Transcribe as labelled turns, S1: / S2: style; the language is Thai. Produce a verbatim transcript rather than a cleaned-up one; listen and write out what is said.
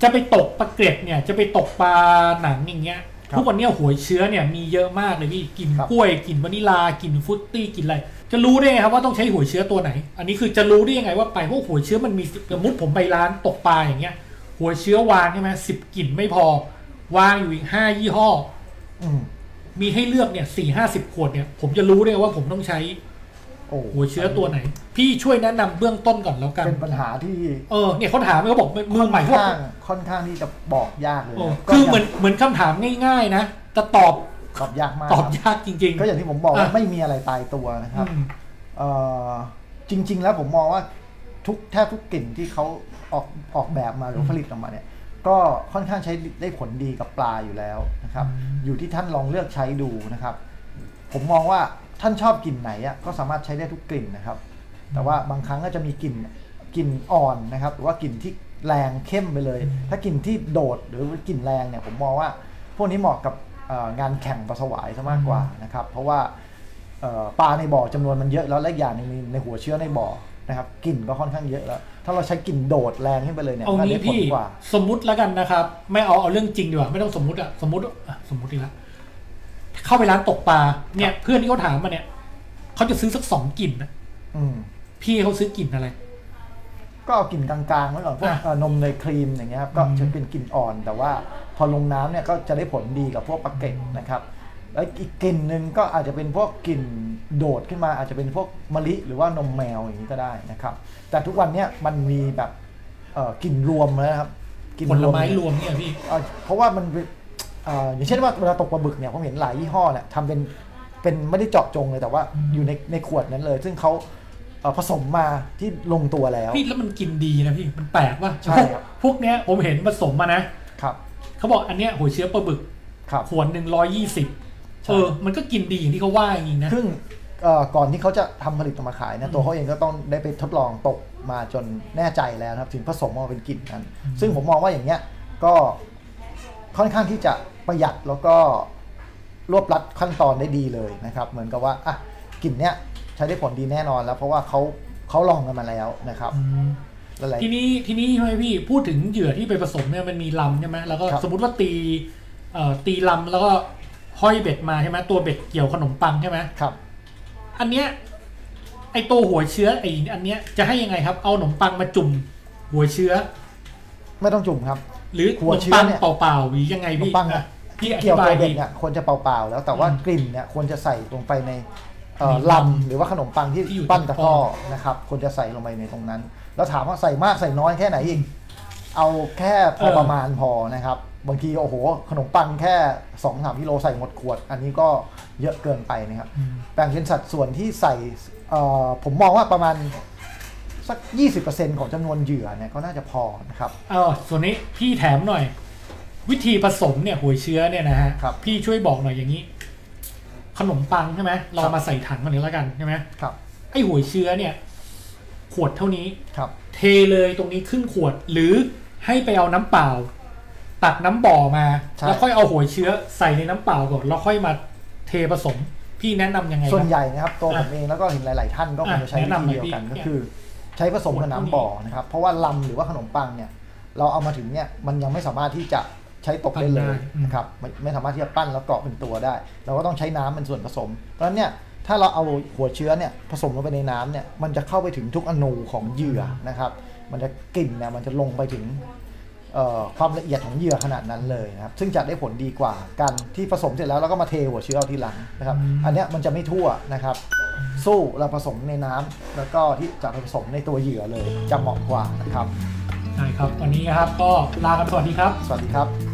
S1: จะไปตกปลาเกร็ดเนี่ยจะไปตกปลาหนังอย่างเงี้ยทุกวันนี้หัวเชื้อเนี่ยมีเยอะมากเลยพี่กลิ่นกล้วยกลิ่นวานิลากลิ่นฟรุตตี้กลิ่นอะไรจะรู้ได้ไงครับว่าต้องใช้หัวเชื้อตัวไหนอันนี้คือจะรู้ได้ยังไงว่าไปพวกหัวเชื้อมันมีสมมติผมไปร้านตกปลาอย่างเงี้ยหัวเชื้อวางใช่ไหมสิบกลิ่นไม่พอวางอยู่อีกห้ายี่ห้อมีให้เลือกเนี่ยสี่ห้าสิบขวดเนี่ยผมจะรู้ได้ว่าผมต้องใช้หัวเชื้อตัวไหนพี่ช่วยแนะนำเบื้องต้นก่อนแล้วกัน
S2: เป็นปัญหาที่
S1: เออเนี่ยเขาถามเขาบอกมือใหม่
S2: ค่อนข้างค่อนข้างที่จะบอกยากเลย
S1: คือเหมือนเหมือนคำถามง่ายๆนะแต่ตอบ
S2: ตอบยากมาก
S1: ตอบยากจริงๆ
S2: ก็อย่างที่ผมบอกว่าไม่มีอะไรตายตัวนะครับจริงๆแล้วผมมองว่าทุกแทบทุกกลิ่นที่เขาออกออกแบบมาหรือผลิตออกมาเนี่ยก็ค่อนข้างใช้ได้ผลดีกับปลาอยู่แล้วนะครับอยู่ที่ท่านลองเลือกใช้ดูนะครับผมมองว่าท่านชอบกลิ่นไหนอ่ะก็สามารถใช้ได้ทุกกลิ่นนะครับแต่ว่าบางครั้งก็จะมีกลิ่นกลิ่นอ่อนนะครับหรือว่ากลิ่นที่แรงเข้มไปเลยถ้ากลิ่นที่โดดหรือกลิ่นแรงเนี่ยผมมองว่าพวกนี้เหมาะกับงานแข่งปลาสวายซะมากกว่านะครับเพราะว่าปลาในบ่อจำนวนมันเยอะแล้วและอย่างนึงในหัวเชื้อในบ่อนะครับกลิ่นก็ค่อนข้างเยอะแล้วถ้าเราใช้กลิ่นโดดแรงขึ้นไปเลยเนี่ย
S1: เอางี้พี่สมมุติแล้วกันนะครับไม่เอาเอาเรื่องจริงดีกว่าไม่ต้องสมมุติอะสมมุติสมมุติดีละเข้าไปร้านตกปลาเนี่ยเพื่อนที่เขาถามมาเนี่ยเขาจะซื้อสักสองกลิ่นนะพี่เขาซื้อกลิ่นอะไร
S2: ก็เอากลิ่นกลางๆไว้ก่อนพวกนมเนยครีมอย่างเงี้ยครับก็จะเป็นกลิ่นอ่อนแต่ว่าพอลงน้ำเนี่ยก็จะได้ผลดีกับพวกปลาเก๋งนะครับแล้วอีกกลิ่นหนึ่งก็อาจจะเป็นพวกกลิ่นโดดขึ้นมาอาจจะเป็นพวกมะลิหรือว่านมแมวอย่างนี้ก็ได้นะครับแต่ทุกวันนี้มันมีแบบกลิ่นรวมนะครับ
S1: กลิ่นผลไม้รวมเนี่ยพี่
S2: เพราะว่ามันอย่างเช่นว่าเวลาตกปลาบึกเนี่ยผมเห็นหลายยี่ห้อเนี่ยทำเป็นเป็นไม่ได้เจาะจงเลยแต่ว่าอยู่ในในขวดนั้นเลยซึ่งเขาผสมมาที่ลงตัวแล้ว
S1: พี่แล้วมันกินดีนะพี่มันแปลกว่า
S2: ใช่ครับ
S1: พวกเนี้ยผมเห็นผสมมานะครับเขาบอกอันเนี้ยหัวเชื้อปลาบึกขวดหนึ่งร้อยยี่สิบเออมันก็กินดีอย่างที่เขาว่าจริงนะ
S2: ซึ่งก่อนที่เขาจะทำผลิตออกมาขายนะตัวเขาเองก็ต้องได้ไปทดลองตกมาจนแน่ใจแล้วครับถึงผสมมาเป็นกลิ่นนั้นซึ่งผมมองว่าอย่างเงี้ยก็ค่อนข้างที่จะประหยัดแล้วก็รวบรัดขั้นตอนได้ดีเลยนะครับเหมือนกับว่าอ่ะกลิ่นเนี้ยใช้ได้ผลดีแน่นอนแล้วเพราะว่าเขาเขาลองกันมาแล้วนะครับ
S1: ทีนี้ทีนี้ใช่ไหมพี่พูดถึงเหยื่อที่ไปผสมเนี่ยมันมีลำใช่ไหมแล้วก็สมมติว่าตีตีลำแล้วก็ห้อยเบ็ดมาใช่ไหมตัวเบ็ดเกี่ยวขนมปังใช่ไหม
S2: ครับ
S1: อันเนี้ยไอตัวหัวเชื้อไออันเนี้ยจะให้ยังไงครับเอาขนมปังมาจุ่มหัวเชื้อ
S2: ไม่ต้องจุ่มครับ
S1: หรือหัวเชื้อเนี่ยเปล่าๆหรือยังไงพี่
S2: พี่เกี่ยวตัวเบ็ดเนี่ยควรจะเปล่าๆแล้วแต่ว่ากลิ่นเนี่ยควรจะใส่ลงไปในลำหรือว่าขนมปังที่ปั้นตะก้อนะครับควรจะใส่ลงไปในตรงนั้นแล้วถามว่าใส่มากใส่น้อยแค่ไหนอีกเอาแค่พอประมาณพอนะครับบางทีโอ้โหขนมปังแค่สองสามกิโลใส่หมดขวดอันนี้ก็เยอะเกินไปนะครับแบ่งเป็นสัดส่วนที่ใส่ผมมองว่าประมาณสัก ยี่สิบเปอร์เซ็นต์ ของจำนวนเหยื่อเนี่ยก็น่าจะพอนะครับ
S1: เออส่วนนี้พี่แถมหน่อยวิธีผสมเนี่ยหัวเชื้อเนี่ยนะฮะพี่ช่วยบอกหน่อยอย่างนี้ขนมปังใช่ไหมเรามาใส่ถังมันนี้แล้วกันใช่ไหม
S2: ครับ
S1: ไอหัวเชื้อเนี่ยขวดเท่านี้
S2: ครับ
S1: เทเลยตรงนี้ครึ่งขวดหรือให้ไปเอาน้ำเปล่าตักน้ำบ่อมาแล้วค่อยเอาหัวเชื้อใส่ในน้ำเปล่าก่อนแล้วค่อยมาเทผสมพี่แนะนํำยังไง
S2: ส่วนใหญ่นะครับตัวผมเองแล้วก็เห็นหลายๆท่านก็คงจะใช้วิธีเดียวกันก็คือใช้ผสมกับน้ำบ่อนะครับเพราะว่าลำหรือว่าขนมปังเนี่ยเราเอามาถึงเนี่ยมันยังไม่สามารถที่จะใช้ตกได้เลยนะครับไม่ไม่สามารถที่จะปั้นแล้วเกาะเป็นตัวได้เราก็ต้องใช้น้ำเป็นส่วนผสมเพราะฉะนั้นเนี่ยถ้าเราเอาหัวเชื้อเนี่ยผสมลงไปในน้ำเนี่ยมันจะเข้าไปถึงทุกอนูของเหยื่อนะครับมันจะกลิ่นเนี่ยมันจะลงไปถึงความละเอียดของเหยื่อขนาดนั้นเลยนะครับซึ่งจะได้ผลดีกว่าการที่ผสมเสร็จแล้วเราก็มาเทหัวเชื้อเอาทีหลังนะครับอันนี้มันจะไม่ทั่วนะครับสู้เราผสมในน้ำแล้วก็ที่จะผสมในตัวเหยื่อเลยจะเหมาะกว่านะครับ
S1: ใช่ครับวันนี้นะครับก็ลากันสวัสดีครับ
S2: สวัสดีครับ